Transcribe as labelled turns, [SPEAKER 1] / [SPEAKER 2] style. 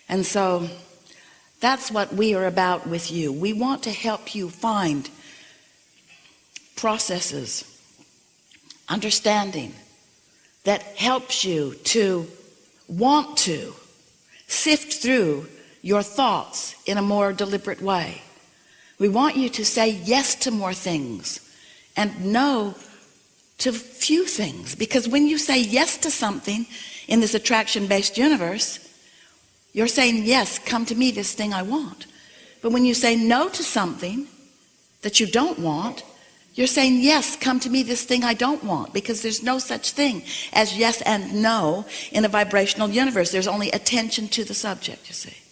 [SPEAKER 1] And so that's what we are about with you. We want to help you find processes, understanding that helps you to want to sift through your thoughts in a more deliberate way. We want you to say yes to more things and no to few things, because when you say yes to something in this attraction-based universe, you're saying, yes, come to me, this thing I want. But when you say no to something that you don't want, you're saying, yes, come to me, this thing I don't want, because there's no such thing as yes and no in a vibrational universe. There's only attention to the subject, you see.